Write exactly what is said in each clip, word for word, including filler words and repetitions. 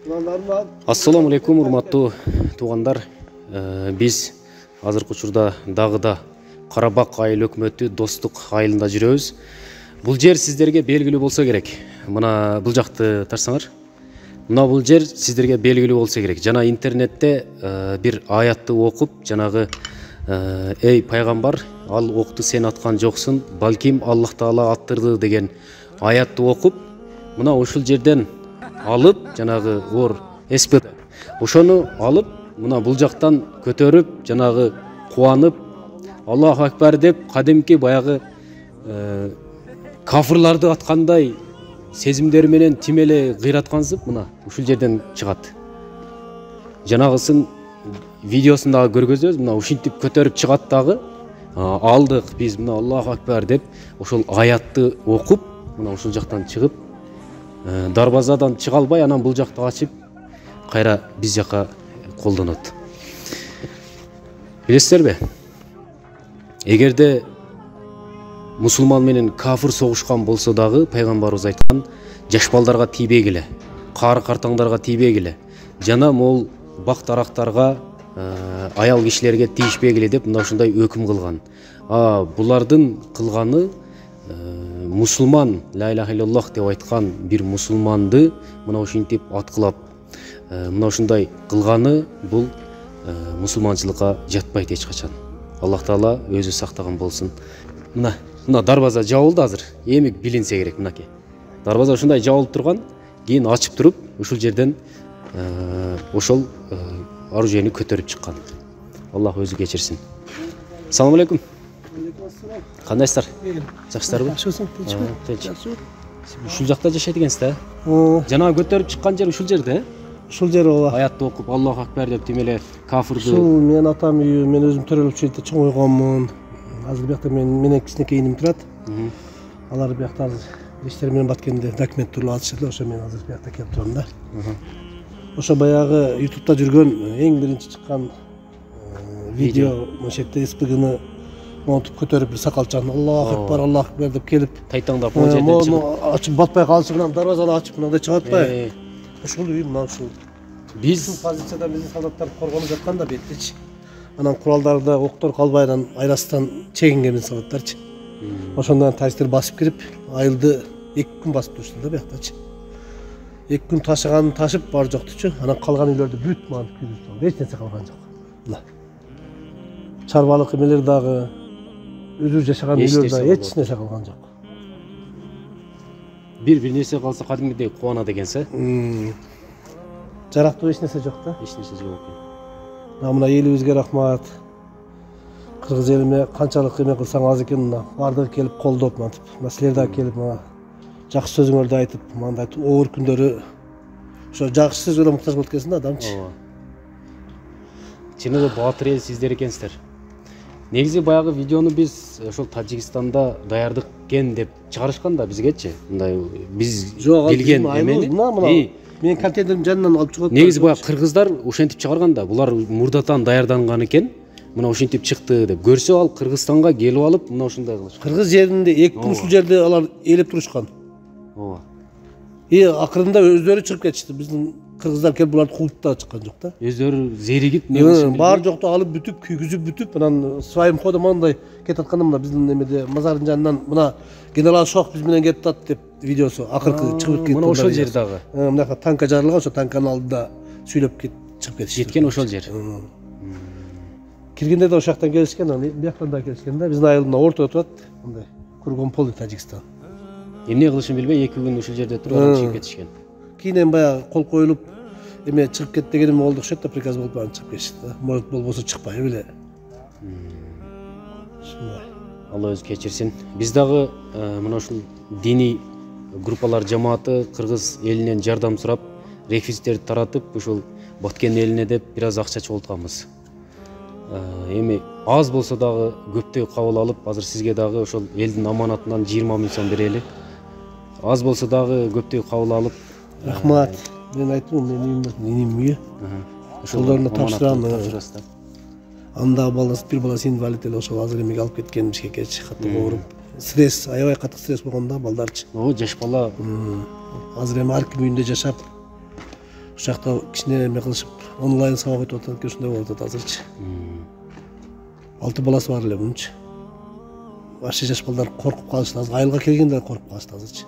Ассаламу алейкум, урматтуу туугандар. Биз азыркы учурда дагы да Карабак айыл өкмөтү Достук айылында жүрөбүз. Бул жер сиздерге белгилүү болсо керек. Мына бул жакты тарсаңар. Мына бул жер сиздерге белгилүү болсо керек. Жана интернетте бир аятты окуп, жанагы эй пайгамбар, ал окту сен аткан жоксун, балким Аллах Таала аттырды деген аятты окуп, мына ушул жерден алып, жанагы ор эспет ошону алып, мына бул жактан көтөрүп, жанагы кубанып, Аллаху акбар деп, кадимки баягы кафырларды аткандай сезимдер менен тимеле кыйраткансып, мына ушул жерден чыгат. Жанагысын видеосун дагы көргөзөбүз. Мына ушинтип көтөрүп чыгат дагы. Алдык биз, мына Аллаху акбар деп, ошол аятты окуп, мына ушул жактан чыгып, дарбазадан чыга албай, анан бул жакты ачып, кайра биз жака колдонот. Билесиздерби? Эгерде мусулман менен кафыр согушкан болсо дагы, пайгамбарыбыз айткан, жаш балдарга тийбегиле, кары картаңдарга тийбегиле, жана мол бак дарактарга, аял кишилерге тийишпегиле деп мына ушундай өкүм кылган. А булардын кылганы мусулман, ла иляха иллаллах деп айткан бир мусулманды мына ушинтип аткылап, мына ушундай кылганы бул мусулманчылыкка жатпайт эч качан. Аллах Таала өзү сактаган болсун. Мына, мына дарбаза жабылды азыр. Эми билинсе керек мынакей. Дарбаза ушундай жабылып турган, кийин ачып туруп, ушул жерден ошол оружияны көтөрүп чыккан. Аллах өзү кечирсин. Ассаламу алейкум. Кандайсыздар? Жакшысыздарбы? Жакшысың, тынчпы? Жакшы. Ушул жакта жашайт экенсиз да? Жана көтөрүп чыккан жер ушул жерде? Ушул жер ооба. Аятты окуп, Аллаху акбар деп тимеле кафырды. Ушул менин атам үйү, мен өзүм төрөлүп ушул чоң койгонмун. Азыр бияқта мен менен кичинекей иним турат. Алар бияқта азыр иштер менен баткенде документ туруп алышты, ошо мен азыр бияқта келип турам да. Ошо баягы ютубта жүргөн эң биринчи чыккан видео мошетте эспигини монтуп көтөрүп бир сакалчан Аллаху акбар, Аллаху акбар деп келип тайтаңдап бул жерден чыгып, ачып батпай калышынан дарбазаны ачып мындай чыгат атпайбы? Ушул үй мына ушул. Биз позицияда биздин солдаттар коргонуп жатканда беттичи. Анан куралдарды октор калбайдан айрастан чегинген солдаттарчы. Ошондон таштар басып кирип, айылды эки күн басып турушты да бияктачы. эки күн ташыганын ташып бар жоктучу. Анан калган үйлөрдү бүт мантып киргизип, эч нерсе калган жок. Мына. Чарбалык эмелер дагы, өзү жашаган үйлөр дагы эч нерсе калган жок. Бир-бир нерсе калса кадимгидей кубанат экенсе. Жарактуу эч нерсе жок да. Эч нерсе жок экен. Мына элибизге рахмат. Кыргыз элиме канчалык эме кылсаң аз экен, мына бардыгы келип колдоп мантип. Мына силер дагы келип мына жакшы сөзүңөрдү айтып, мындай оор күндөрү ошо жакшы сөзгө да муктаж болот экенсиң да адамчы. Ооба. Чынында баатыр эл сиздер экенсиздер. Негизи баягы видеону биз ошол Тажикстанда даярдык экен деп чыгарышкан да бизгечи. Мындай биз билген эмени. Мен контейнердин жанынан алып чыгып. Негизи баягы кыргыздар ошентип чыгарган да. Булар мурдатан даярданган экен. Мына ошентип чыкты деп. Көрсө ал Кыргызстанга келип алып, мына ушундай кылышкан. Кыргыз жеринде эки күн ушул жерде алар ээлеп турушкан. Ооба. И акырында өздөрү чыгып кетишти. Биздин кыргыздар келип буларды кууп да чыккан жок да. Өздөрү зеригип, бар жокту алып бүтүп, күйгүзүп бүтүп, анан своим ходом мындай кетип атканда мына биздин эмеде мазардын жанынан мына генерал Шох биз менен кетип атат деп видеосу акыркы чыгып кетти. Мына ошол жер дагы. Мынакы танка жарылган, ошо танканын алдында сүйлөп кет чыгып кетишти. Жеткен ошол жер. Киргенде да ошол жактан келишкен, анан бияктан да келишкен да. Биздин айыл мына ортодо турат, мындай кургон полный Тажикстан. Эмне кылышын билбей эки күн ушул жерде туруп анан чыгып кетишкен. Кийинен баягы кол коюлуп эме чыгып кет дегеним болду окшойт да, приказ болуп анан чыгып кетишти да. Может болбосо чыкпай беле. Ушундай. Алла өзү кечирсин. Биз дагы мына ушул диний группалар жамааты кыргыз элинен жардам сурап, реквизиттерди таратып, ушул Баткен элине деп бир аз акча чогултканбыз. Эми аз болсо дагы көптөй кабыл алып, азыр сизге дагы ошол элдин аманатынан жыйырма миң сом берели. Аз болсо дагы көптөй кабыл алып. Рахмат. Мен айттым, менин иним үйү. Ошолордун тапшырам. Анда баласы бир баласы инвалид эле, ошол азыр эмеге алып кеткен бишкекечи, катты ооруп. Стресс, аябай катты стресс болгондо балдарчы. О, жаш бала. Азыр эми ар ким үйүндө жашап, жакта кичине эме кылышып онлайн сабак өтүп атат экен, ушундай болуп атат азырчы. Алты баласы бар эле мунчу. Вообще жаш балдар коркуп калышты, азыр айылга келгенде коркуп калышты азырчы.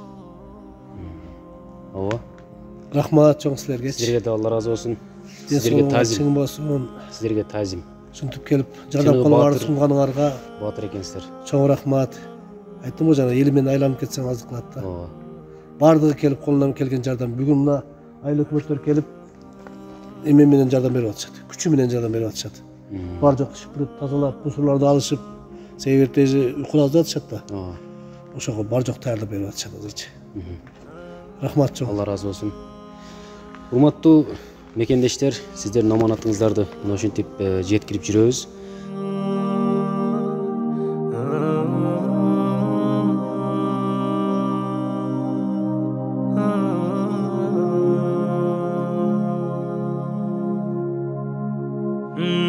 Ооба. Рахмат чоң силерге. Сіздерге де Алла разы болсын. Сіздерге тазим. Чың болсун. Сіздерге тазим. Ушинтип келип жардам колуңарды сунганыңарга Батыр экенсиздер. чоң рахмат. Айттым го жана, эл менен айланып кетсең азыр кылат да. Ооба. Бардыгы келип колунан келген жардам. Бүгүн мына айыл өкмөттөр келип эме менен жардам берип атышат. Күчү менен жардам берип атышат. Бар жок шыпырып, тазалап, мусорларды алышып, себептеги уйкуларды атышат да. Ооба. Ошого бар жок даярдап берип атышат азырчы. Рахмат чоң. Алла разы болсын. Урматтуу мекендештер, сиздердин аманатыңыздарды мына ушинтип жеткирип жүрөбүз. Mm.